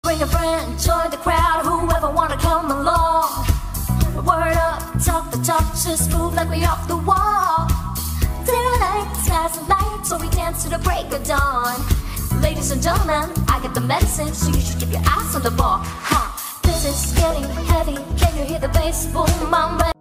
Bring a friend, join the crowd, whoever wanna come along. Word up, talk the talk, just move like we off the wall. Daylight, skies are light, so we dance to the break of dawn. Ladies and gentlemen, I got the medicine, so you should keep your eyes on the ball. This is getting heavy, can you hear the bass boom?